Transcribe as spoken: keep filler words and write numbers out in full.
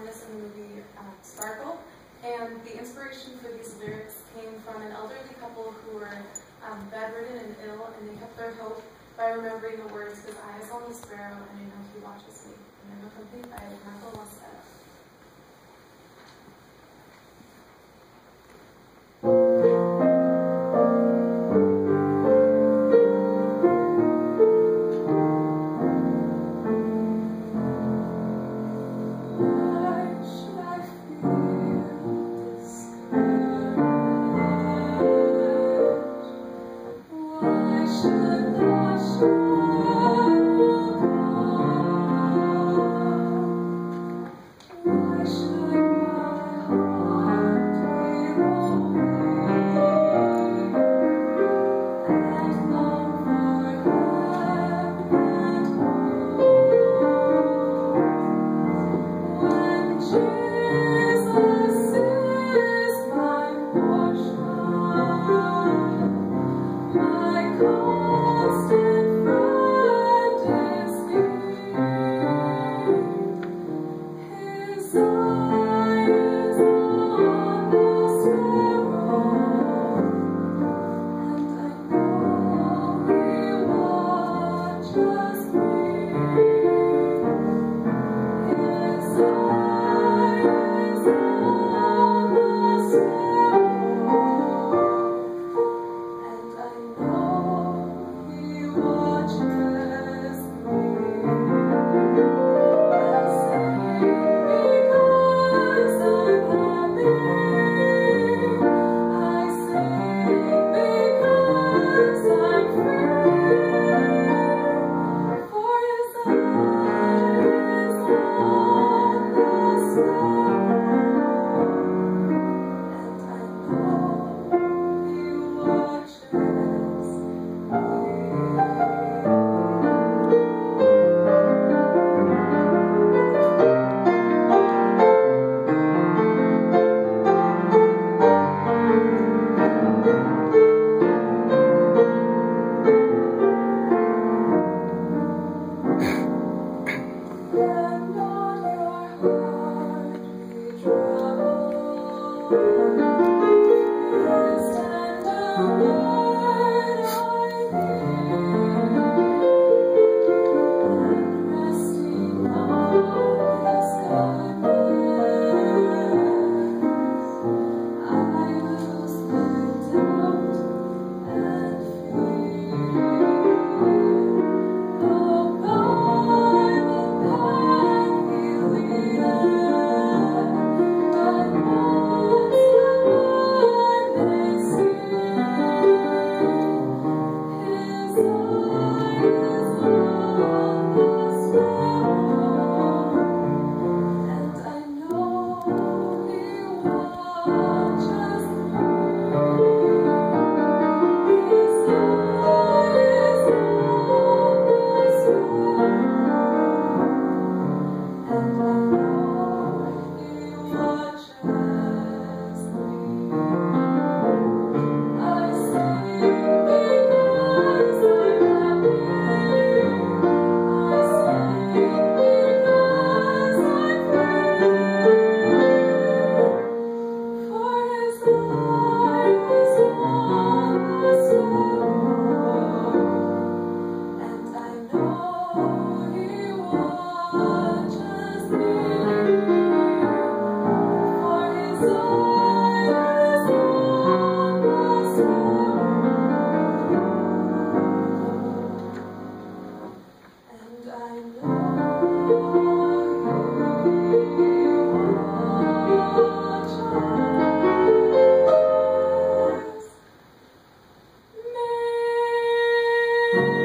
performed this in the movie uh, Sparrow, and the inspiration for these lyrics came from an elderly couple who were um, bedridden and ill, and they kept their hope by remembering the words, "His eyes on the sparrow, and I know he watches me." And I'm accompanied by Michael Mosetta. Thank you.